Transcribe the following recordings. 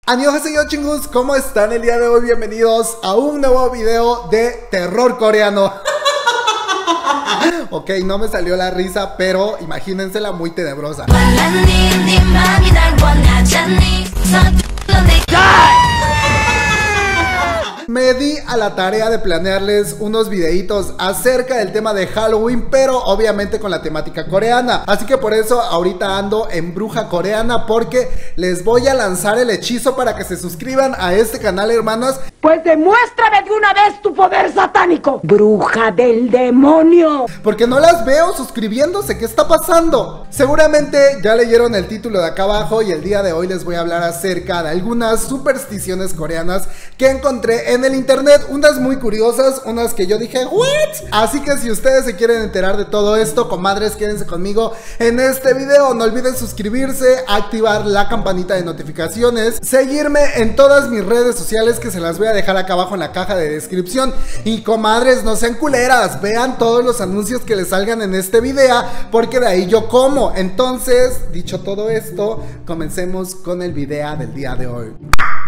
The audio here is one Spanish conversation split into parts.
Annyeonghaseyo chingus, ¿cómo están el día de hoy? Bienvenidos a un nuevo video de terror coreano. Ok, no me salió la risa, pero imagínensela muy tenebrosa. Me di a la tarea de planearles unos videitos acerca del tema de Halloween, pero obviamente con la temática coreana. Así que por eso ahorita ando en bruja coreana, porque les voy a lanzar el hechizo para que se suscriban a este canal, hermanos. Pues demuéstrame de una vez tu poder satánico, bruja del demonio. Porque no las veo suscribiéndose, ¿qué está pasando? Seguramente ya leyeron el título de acá abajo y el día de hoy les voy a hablar acerca de algunas supersticiones coreanas que encontré en el internet, unas muy curiosas, unas que yo dije, ¿what? Así que si ustedes se quieren enterar de todo esto, comadres, quédense conmigo en este video. No olviden suscribirse, activar la campanita de notificaciones, seguirme en todas mis redes sociales que se las voy a dejar acá abajo en la caja de descripción. Y comadres, no sean culeras, vean todos los anuncios que les salgan en este video, porque de ahí yo como. Entonces, dicho todo esto, comencemos con el video del día de hoy.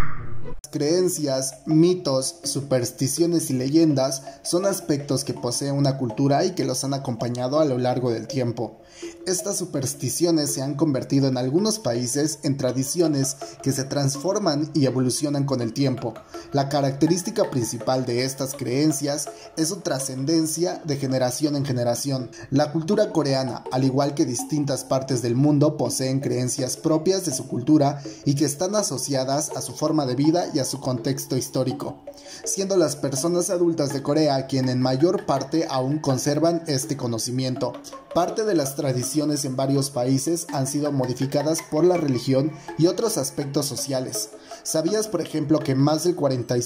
Creencias, mitos, supersticiones y leyendas son aspectos que posee una cultura y que los han acompañado a lo largo del tiempo. Estas supersticiones se han convertido en algunos países en tradiciones que se transforman y evolucionan con el tiempo. La característica principal de estas creencias es su trascendencia de generación en generación. La cultura coreana, al igual que distintas partes del mundo, poseen creencias propias de su cultura y que están asociadas a su forma de vida y a su contexto histórico, siendo las personas adultas de Corea quienes en mayor parte aún conservan este conocimiento. Parte de las tradiciones en varios países han sido modificadas por la religión y otros aspectos sociales. ¿Sabías, por ejemplo, que más del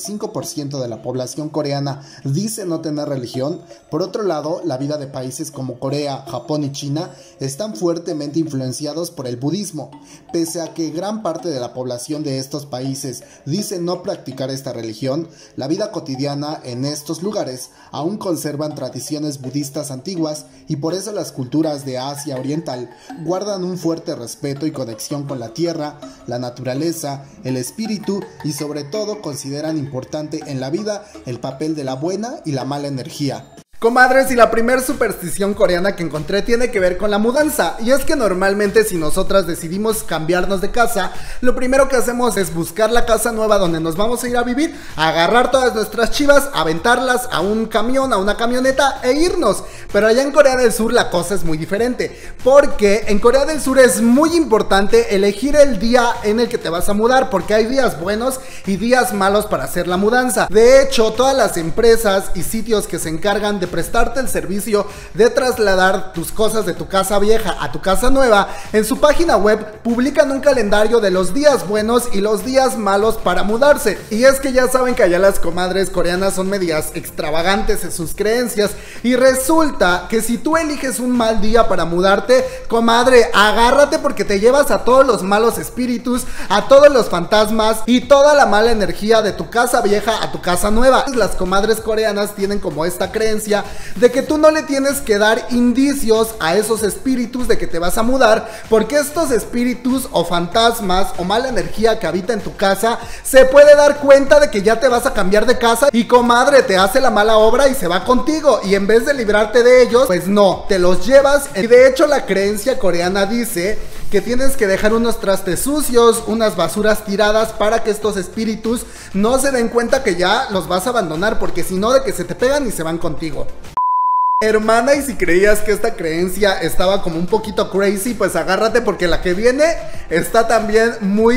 45% de la población coreana dice no tener religión? Por otro lado, la vida de países como Corea, Japón y China están fuertemente influenciados por el budismo. Pese a que gran parte de la población de estos países dice no practicar esta religión, la vida cotidiana en estos lugares aún conservan tradiciones budistas antiguas, y por eso las culturas de Asia Oriental guardan un fuerte respeto y conexión con la tierra, la naturaleza, el espíritu y sobre todo consideran importante en la vida el papel de la buena y la mala energía. Comadres, y la primer superstición coreana que encontré tiene que ver con la mudanza. Y es que normalmente si nosotras decidimos cambiarnos de casa, lo primero que hacemos es buscar la casa nueva donde nos vamos a ir a vivir, agarrar todas nuestras chivas, aventarlas a un camión, a una camioneta e irnos. Pero allá en Corea del Sur la cosa es muy diferente, porque en Corea del Sur es muy importante elegir el día en el que te vas a mudar, porque hay días buenos y días malos para hacer la mudanza. De hecho, todas las empresas y sitios que se encargan de prestarte el servicio de trasladar tus cosas de tu casa vieja a tu casa nueva, en su página web publican un calendario de los días buenos y los días malos para mudarse. Y es que ya saben que allá las comadres coreanas son medias extravagantes en sus creencias, y resulta que si tú eliges un mal día para mudarte, comadre, agárrate, porque te llevas a todos los malos espíritus, a todos los fantasmas y toda la mala energía de tu casa vieja a tu casa nueva. Las comadres coreanas tienen como esta creencia de que tú no le tienes que dar indicios a esos espíritus de que te vas a mudar, porque estos espíritus o fantasmas o mala energía que habita en tu casa se puede dar cuenta de que ya te vas a cambiar de casa, y comadre, te hace la mala obra y se va contigo, y en vez de librarte de ellos, pues no, te los llevas. Y de hecho la creencia coreana dice que tienes que dejar unos trastes sucios, unas basuras tiradas, para que estos espíritus no se den cuenta que ya los vas a abandonar, porque si no, de que se te pegan y se van contigo. Hermana, y si creías que esta creencia estaba como un poquito crazy, pues agárrate, porque la que viene está también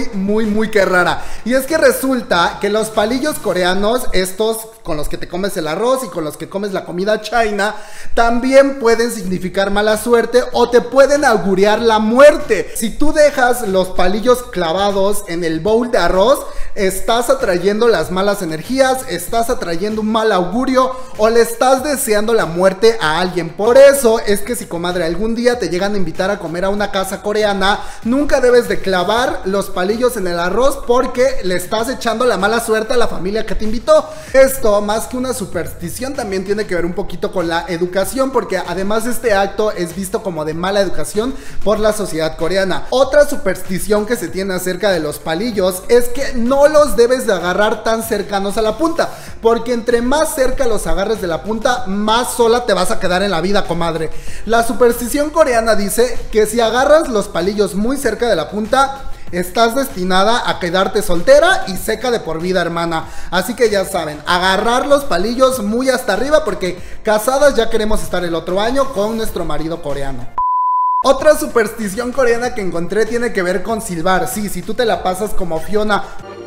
muy que rara. Y es que resulta que los palillos coreanos, estos con los que te comes el arroz y con los que comes la comida china, también pueden significar mala suerte o te pueden augurar la muerte. Si tú dejas los palillos clavados en el bowl de arroz, estás atrayendo las malas energías, estás atrayendo un mal augurio o le estás deseando la muerte a alguien. Por eso es que si, comadre, algún día te llegan a invitar a comer a una casa coreana, nunca debes de clavar los palillos en el arroz porque le estás echando la mala suerte a la familia que te invitó. Esto, más que una superstición, también tiene que ver un poquito con la educación, porque además este acto es visto como de mala educación por la sociedad coreana. Otra superstición que se tiene acerca de los palillos es que no los debes de agarrar tan cercanos a la punta, porque entre más cerca los agarres de la punta, más sola te vas a quedar en la vida, comadre. La superstición coreana dice que si agarras los palillos muy cerca de la punta, estás destinada a quedarte soltera y seca de por vida, hermana. Así que ya saben, agarrar los palillos muy hasta arriba, porque casadas ya queremos estar el otro año con nuestro marido coreano. Otra superstición coreana que encontré tiene que ver con silbar. Sí, si tú te la pasas como Fiona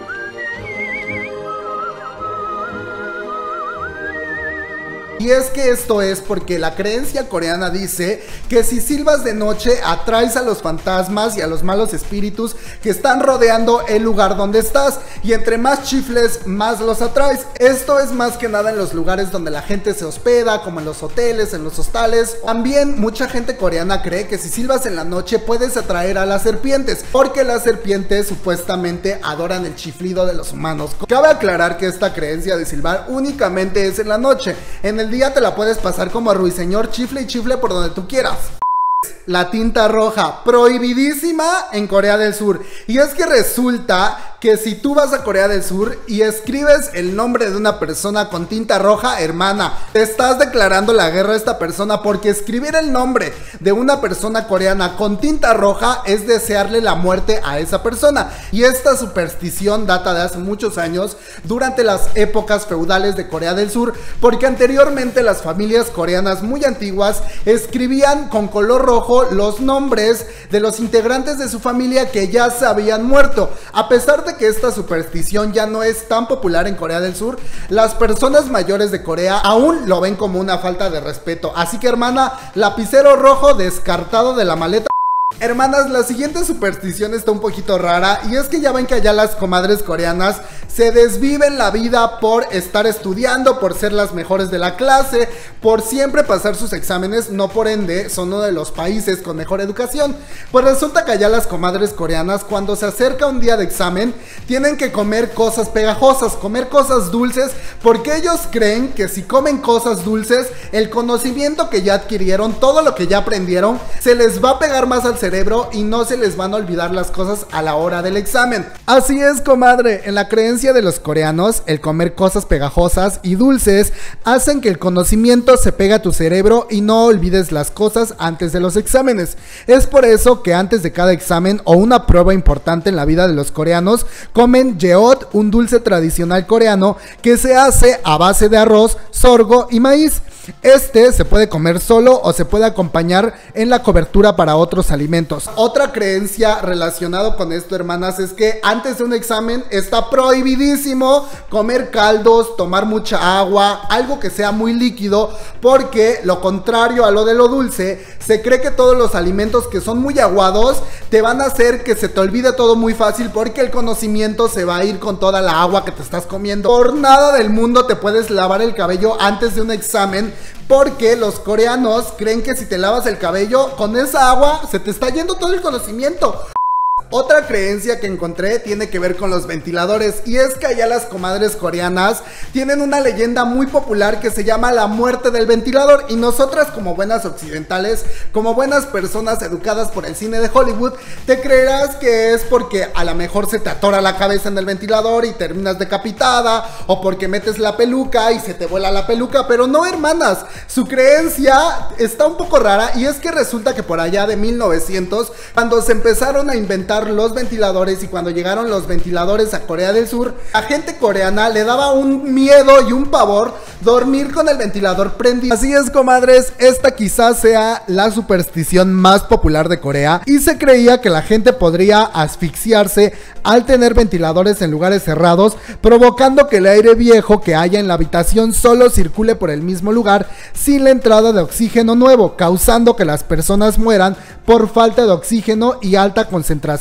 Y es que esto es porque la creencia coreana dice que si silbas de noche atraes a los fantasmas y a los malos espíritus que están rodeando el lugar donde estás, y entre más chifles, más los atraes. Esto es más que nada en los lugares donde la gente se hospeda, como en los hoteles, en los hostales. También mucha gente coreana cree que si silbas en la noche puedes atraer a las serpientes, porque las serpientes supuestamente adoran el chiflido de los humanos. Cabe aclarar que esta creencia de silbar únicamente es en la noche. En el día te la puedes pasar como ruiseñor, chifle y chifle por donde tú quieras. La tinta roja, prohibidísima en Corea del Sur. Y es que resulta que si tú vas a Corea del Sur y escribes el nombre de una persona con tinta roja, hermana, te estás declarando la guerra a esta persona, porque escribir el nombre de una persona coreana con tinta roja es desearle la muerte a esa persona. Y esta superstición data de hace muchos años, durante las épocas feudales de Corea del Sur, porque anteriormente las familias coreanas muy antiguas escribían con color rojo los nombres de los integrantes de su familia que ya se habían muerto. A pesar de que esta superstición ya no es tan popular en Corea del Sur, las personas mayores de Corea aún lo ven como una falta de respeto. Así que, hermana, lapicero rojo descartado de la maleta. Hermanas, la siguiente superstición está un poquito rara, y es que ya ven que allá las comadres coreanas se desviven la vida por estar estudiando, por ser las mejores de la clase, por siempre pasar sus exámenes, no por ende son uno de los países con mejor educación. Pues resulta que allá las comadres coreanas, cuando se acerca un día de examen, tienen que comer cosas pegajosas, comer cosas dulces, porque ellos creen que si comen cosas dulces, el conocimiento que ya adquirieron, todo lo que ya aprendieron, se les va a pegar más al cerebro y no se les van a olvidar las cosas a la hora del examen. Así es, comadre, en la creencia de los coreanos, el comer cosas pegajosas y dulces hacen que el conocimiento se pegue a tu cerebro y no olvides las cosas antes de los exámenes. Es por eso que antes de cada examen o una prueba importante en la vida de los coreanos, comen jeot, un dulce tradicional coreano que se hace a base de arroz, sorgo y maíz. Este se puede comer solo o se puede acompañar en la cobertura para otros alimentos. Otra creencia relacionada con esto, hermanas, es que antes de un examen está prohibidísimo comer caldos, tomar mucha agua, algo que sea muy líquido, porque lo contrario a lo de lo dulce, se cree que todos los alimentos que son muy aguados te van a hacer que se te olvide todo muy fácil, porque el conocimiento se va a ir con toda la agua que te estás comiendo. Por nada del mundo te puedes lavar el cabello antes de un examen, porque los coreanos creen que si te lavas el cabello con esa agua se te está yendo todo el conocimiento. Otra creencia que encontré tiene que ver con los ventiladores, y es que allá las comadres coreanas tienen una leyenda muy popular que se llama la muerte del ventilador, y nosotras, como buenas occidentales, como buenas personas educadas por el cine de Hollywood, te creerás que es porque a lo mejor se te atora la cabeza en el ventilador y terminas decapitada, o porque metes la peluca y se te vuela la peluca. Pero no, hermanas, su creencia está un poco rara, y es que resulta que por allá de 1900, cuando se empezaron a inventar los ventiladores y cuando llegaron los ventiladores a Corea del Sur, a gente coreana le daba un miedo y un pavor dormir con el ventilador prendido. Así es, comadres, esta quizás sea la superstición más popular de Corea, y se creía que la gente podría asfixiarse al tener ventiladores en lugares cerrados, provocando que el aire viejo que haya en la habitación solo circule por el mismo lugar sin la entrada de oxígeno nuevo, causando que las personas mueran por falta de oxígeno y alta concentración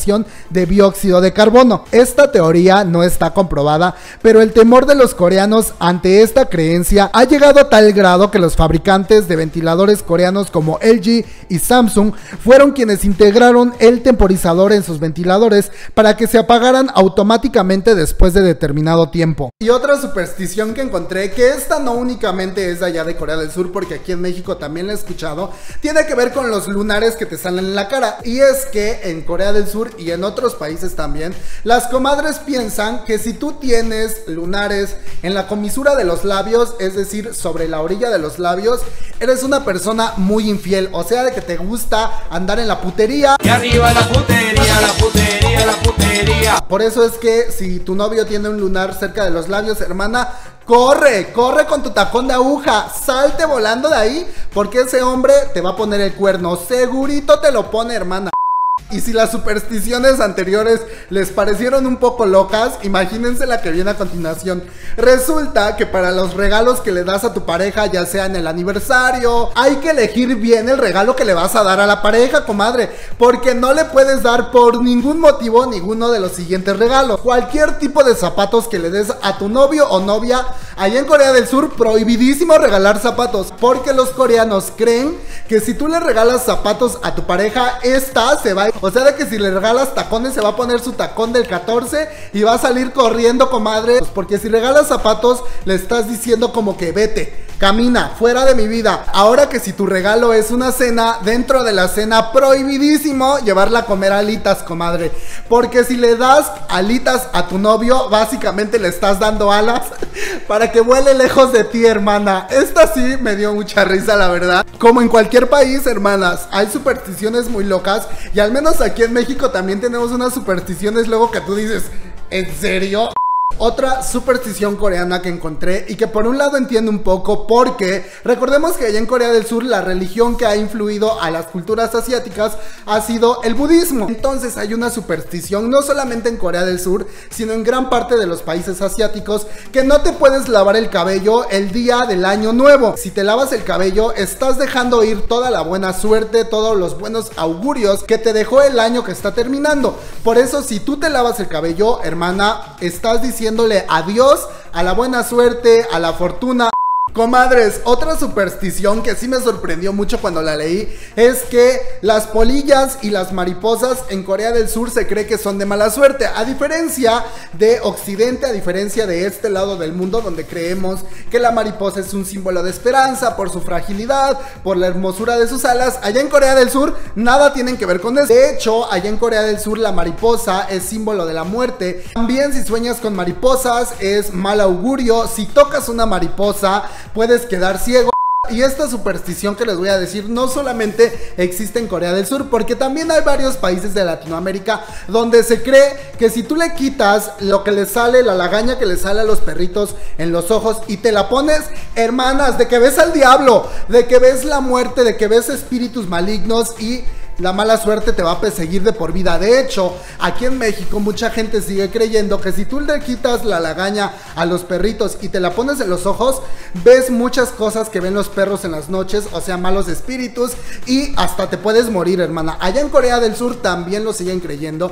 contaminación de dióxido de carbono. Esta teoría no está comprobada, pero el temor de los coreanos ante esta creencia ha llegado a tal grado que los fabricantes de ventiladores coreanos como LG y Samsung fueron quienes integraron el temporizador en sus ventiladores para que se apagaran automáticamente después de determinado tiempo. Y otra superstición que encontré, que esta no únicamente es de allá de Corea del Sur, porque aquí en México también la he escuchado, tiene que ver con los lunares que te salen en la cara. Y es que en Corea del Sur y en otros países también, las comadres piensan que si tú tienes lunares en la comisura de los labios, es decir, sobre la orilla de los labios, eres una persona muy infiel, o sea, de que te gusta andar en la putería. Y arriba la putería, la putería, la putería. Por eso es que si tu novio tiene un lunar cerca de los labios, hermana, corre, corre con tu tacón de aguja, salte volando de ahí, porque ese hombre te va a poner el cuerno, segurito te lo pone, hermana. Y si las supersticiones anteriores les parecieron un poco locas, imagínense la que viene a continuación. Resulta que para los regalos que le das a tu pareja, ya sea en el aniversario, hay que elegir bien el regalo que le vas a dar a la pareja, comadre, porque no le puedes dar por ningún motivo ninguno de los siguientes regalos. Cualquier tipo de zapatos que le des a tu novio o novia, allá en Corea del Sur, prohibidísimo regalar zapatos, porque los coreanos creen que si tú le regalas zapatos a tu pareja, esta se va a... O sea, de que si le regalas tacones, se va a poner su tacón del 14 y va a salir corriendo, comadre. Porque si regalas zapatos, le estás diciendo como que vete, camina, fuera de mi vida. Ahora que si tu regalo es una cena, dentro de la cena, prohibidísimo llevarla a comer alitas, comadre. Porque si le das alitas a tu novio, básicamente le estás dando alas para que vuele lejos de ti, hermana. Esta sí me dio mucha risa, la verdad. Como en cualquier país, hermanas, hay supersticiones muy locas. Y al menos aquí en México también tenemos unas supersticiones luego que tú dices, ¿en serio? Otra superstición coreana que encontré y que por un lado entiendo un poco, porque recordemos que allá en Corea del Sur la religión que ha influido a las culturas asiáticas ha sido el budismo. Entonces hay una superstición no solamente en Corea del Sur, sino en gran parte de los países asiáticos, que no te puedes lavar el cabello el día del año nuevo. Si te lavas el cabello, estás dejando ir toda la buena suerte, todos los buenos augurios que te dejó el año que está terminando. Por eso, si tú te lavas el cabello, hermana, estás diciéndole adiós a la buena suerte, a la fortuna. Comadres, otra superstición que sí me sorprendió mucho cuando la leí es que las polillas y las mariposas en Corea del Sur se cree que son de mala suerte, a diferencia de Occidente, a diferencia de este lado del mundo donde creemos que la mariposa es un símbolo de esperanza por su fragilidad, por la hermosura de sus alas. Allá en Corea del Sur nada tienen que ver con eso. De hecho, allá en Corea del Sur la mariposa es símbolo de la muerte. También si sueñas con mariposas es mal augurio. Si tocas una mariposa puedes quedar ciego. Y esta superstición que les voy a decir no solamente existe en Corea del Sur, porque también hay varios países de Latinoamérica donde se cree que si tú le quitas lo que le sale, la lagaña que le sale a los perritos en los ojos y te la pones, hermanas, de que ves al diablo, de que ves la muerte, de que ves espíritus malignos y la mala suerte te va a perseguir de por vida. De hecho, aquí en México mucha gente sigue creyendo que si tú le quitas la lagaña a los perritos y te la pones en los ojos, ves muchas cosas que ven los perros en las noches, o sea, malos espíritus, y hasta te puedes morir, hermana. Allá en Corea del Sur también lo siguen creyendo.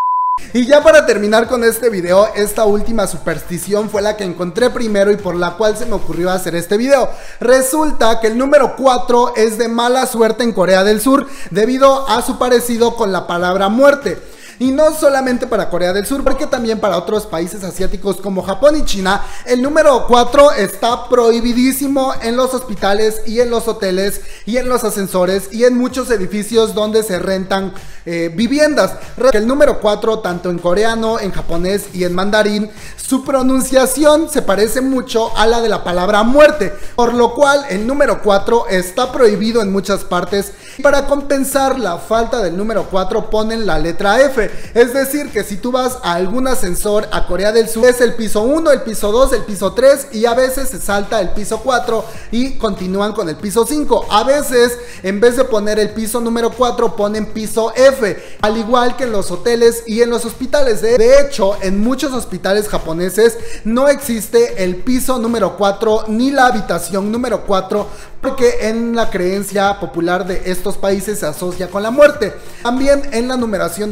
Y ya para terminar con este video, esta última superstición fue la que encontré primero y por la cual se me ocurrió hacer este video. Resulta que el número 4 es de mala suerte en Corea del Sur debido a su parecido con la palabra muerte. Y no solamente para Corea del Sur, porque también para otros países asiáticos como Japón y China, el número 4 está prohibidísimo en los hospitales y en los hoteles y en los ascensores y en muchos edificios donde se rentan viviendas. El número 4, tanto en coreano, en japonés y en mandarín, su pronunciación se parece mucho a la de la palabra muerte, por lo cual el número 4 está prohibido en muchas partes. Para compensar la falta del número 4 ponen la letra F. Es decir, que si tú vas a algún ascensor a Corea del Sur, es el piso 1, el piso 2, el piso 3 y a veces se salta el piso 4 y continúan con el piso 5. A veces, en vez de poner el piso número 4, ponen piso F, al igual que en los hoteles y en los hospitales. De hecho, en muchos hospitales japoneses no existe el piso número 4 ni la habitación número 4, porque en la creencia popular de estos países se asocia con la muerte. También en la numeración de algunos hoteles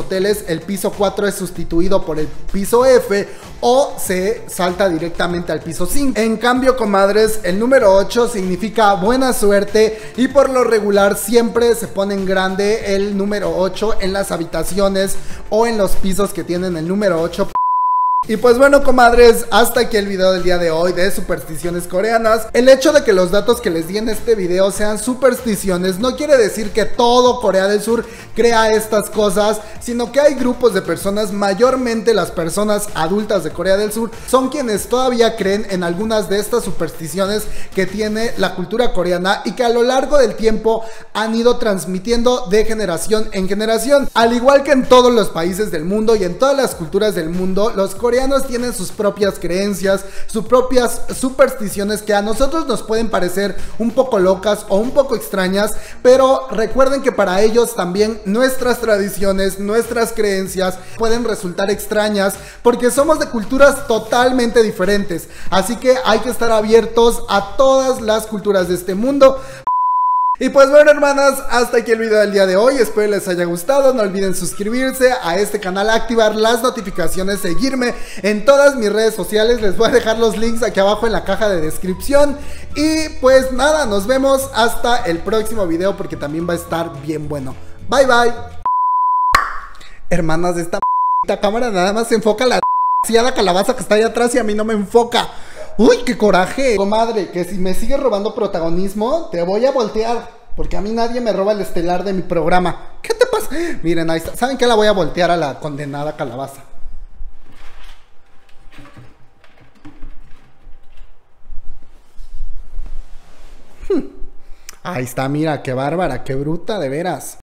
hoteles el piso 4 es sustituido por el piso F o se salta directamente al piso 5. En cambio, comadres, el número 8 significa buena suerte y por lo regular siempre se pone en grande el número 8 en las habitaciones o en los pisos que tienen el número 8. Y pues bueno, comadres, hasta aquí el video del día de hoy de supersticiones coreanas. El hecho de que los datos que les di en este video sean supersticiones no quiere decir que todo Corea del Sur crea estas cosas, sino que hay grupos de personas, mayormente las personas adultas de Corea del Sur, son quienes todavía creen en algunas de estas supersticiones que tiene la cultura coreana y que a lo largo del tiempo han ido transmitiendo de generación en generación. Al igual que en todos los países del mundo y en todas las culturas del mundo, los coreanos tienen sus propias creencias, sus propias supersticiones que a nosotros nos pueden parecer un poco locas o un poco extrañas, pero recuerden que para ellos también nuestras tradiciones, nuestras creencias pueden resultar extrañas porque somos de culturas totalmente diferentes, así que hay que estar abiertos a todas las culturas de este mundo. Y pues bueno, hermanas, hasta aquí el video del día de hoy, espero les haya gustado. No olviden suscribirse a este canal, activar las notificaciones, seguirme en todas mis redes sociales. Les voy a dejar los links aquí abajo en la caja de descripción. Y pues nada, nos vemos hasta el próximo video porque también va a estar bien bueno. Bye bye. Hermanas, esta cámara nada más se enfoca la calabaza que está ahí atrás y a mí no me enfoca. ¡Uy, qué coraje! Comadre, que si me sigues robando protagonismo, te voy a voltear. Porque a mí nadie me roba el estelar de mi programa. ¿Qué te pasa? Miren, ahí está. ¿Saben qué? La voy a voltear a la condenada calabaza. Ahí está, mira, qué bárbara, qué bruta, de veras.